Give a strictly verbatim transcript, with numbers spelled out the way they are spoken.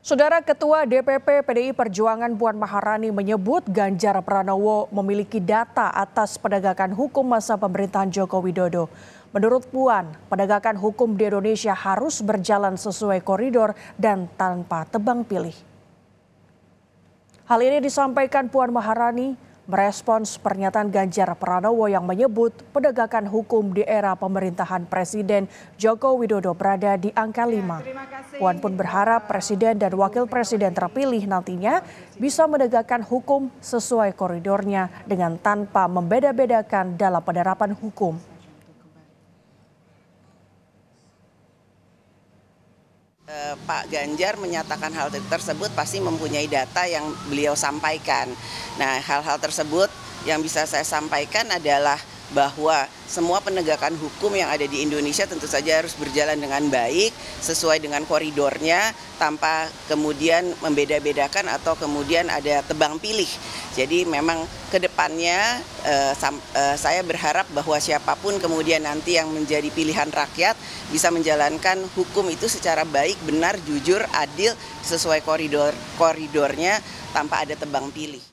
Saudara Ketua D P P P D I Perjuangan Puan Maharani menyebut Ganjar Pranowo memiliki data atas penegakan hukum masa pemerintahan Joko Widodo. Menurut Puan, penegakan hukum di Indonesia harus berjalan sesuai koridor dan tanpa tebang pilih. Hal ini disampaikan Puan Maharani merespons pernyataan Ganjar Pranowo yang menyebut penegakan hukum di era pemerintahan Presiden Joko Widodo berada di angka lima. Puan pun berharap Presiden dan Wakil Presiden terpilih nantinya bisa menegakkan hukum sesuai koridornya dengan tanpa membeda-bedakan dalam penerapan hukum. Pak Ganjar menyatakan hal tersebut pasti mempunyai data yang beliau sampaikan. Nah, hal-hal tersebut yang bisa saya sampaikan adalah bahwa semua penegakan hukum yang ada di Indonesia tentu saja harus berjalan dengan baik, sesuai dengan koridornya, tanpa kemudian membeda-bedakan atau kemudian ada tebang pilih. Jadi memang ke depannya eh, eh, saya berharap bahwa siapapun kemudian nanti yang menjadi pilihan rakyat bisa menjalankan hukum itu secara baik, benar, jujur, adil, sesuai koridor koridornya tanpa ada tebang pilih.